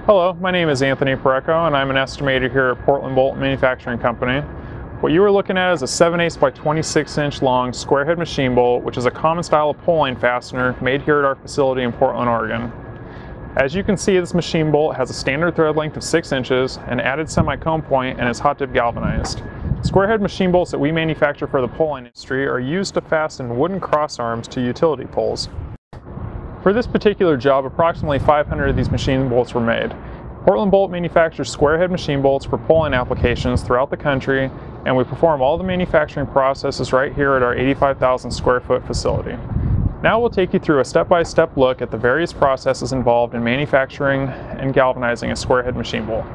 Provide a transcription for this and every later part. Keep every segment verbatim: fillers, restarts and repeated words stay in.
Hello, my name is Anthony Pareco and I'm an estimator here at Portland Bolt Manufacturing Company. What you are looking at is a seven eighths by twenty-six inch long square head machine bolt, which is a common style of pull line fastener made here at our facility in Portland, Oregon. As you can see, this machine bolt has a standard thread length of six inches, an added semi-cone point, and is hot dip galvanized. Square head machine bolts that we manufacture for the pull line industry are used to fasten wooden cross arms to utility poles. For this particular job, approximately five hundred of these machine bolts were made. Portland Bolt manufactures square head machine bolts for pull line applications throughout the country, and we perform all the manufacturing processes right here at our eighty-five thousand square foot facility. Now we'll take you through a step-by-step look at the various processes involved in manufacturing and galvanizing a square head machine bolt.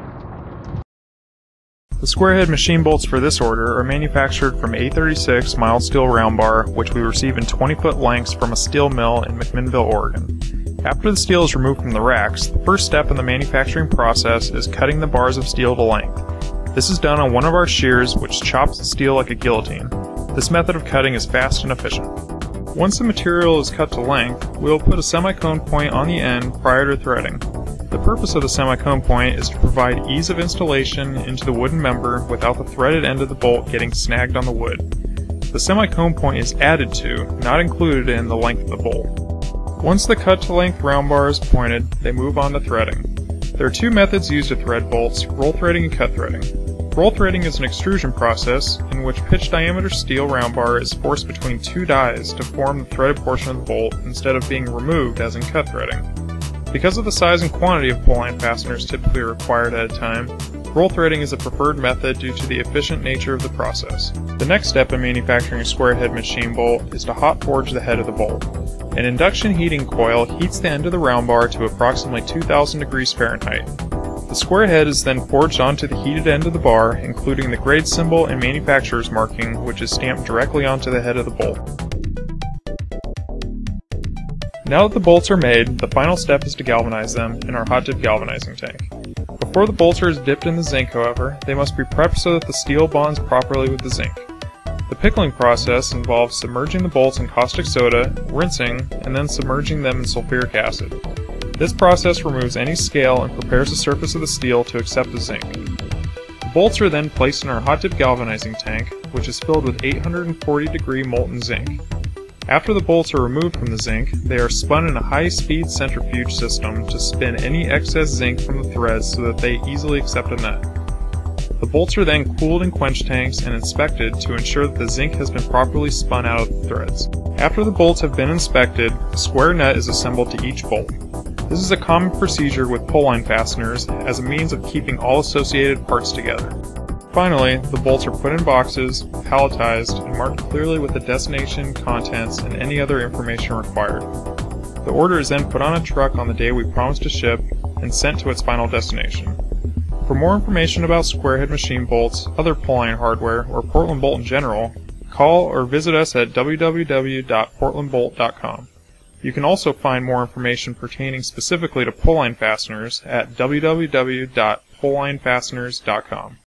The square head machine bolts for this order are manufactured from A thirty-six mild steel round bar, which we receive in twenty foot lengths from a steel mill in McMinnville, Oregon. After the steel is removed from the racks, the first step in the manufacturing process is cutting the bars of steel to length. This is done on one of our shears, which chops the steel like a guillotine. This method of cutting is fast and efficient. Once the material is cut to length, we will put a semi-cone point on the end prior to threading. The purpose of the semi-cone point is to provide ease of installation into the wooden member without the threaded end of the bolt getting snagged on the wood. The semi-cone point is added to, not included in, the length of the bolt. Once the cut-to-length round bar is pointed, they move on to threading. There are two methods used to thread bolts: roll threading and cut threading. Roll threading is an extrusion process in which pitch diameter steel round bar is forced between two dies to form the threaded portion of the bolt instead of being removed as in cut threading. Because of the size and quantity of pull line fasteners typically required at a time, roll threading is a preferred method due to the efficient nature of the process. The next step in manufacturing a square head machine bolt is to hot forge the head of the bolt. An induction heating coil heats the end of the round bar to approximately two thousand degrees Fahrenheit. The square head is then forged onto the heated end of the bar, including the grade symbol and manufacturer's marking, which is stamped directly onto the head of the bolt. Now that the bolts are made, the final step is to galvanize them in our hot dip galvanizing tank. Before the bolts are dipped in the zinc, however, they must be prepped so that the steel bonds properly with the zinc. The pickling process involves submerging the bolts in caustic soda, rinsing, and then submerging them in sulfuric acid. This process removes any scale and prepares the surface of the steel to accept the zinc. The bolts are then placed in our hot dip galvanizing tank, which is filled with eight hundred forty degree molten zinc. After the bolts are removed from the zinc, they are spun in a high-speed centrifuge system to spin any excess zinc from the threads so that they easily accept a nut. The bolts are then cooled in quench tanks and inspected to ensure that the zinc has been properly spun out of the threads. After the bolts have been inspected, a square nut is assembled to each bolt. This is a common procedure with pull line fasteners as a means of keeping all associated parts together. Finally, the bolts are put in boxes, palletized, and marked clearly with the destination, contents, and any other information required. The order is then put on a truck on the day we promise to ship and sent to its final destination. For more information about square head machine bolts, other pull line hardware, or Portland Bolt in general, call or visit us at w w w dot portland bolt dot com. You can also find more information pertaining specifically to pull line fasteners at w w w dot pull line fasteners dot com.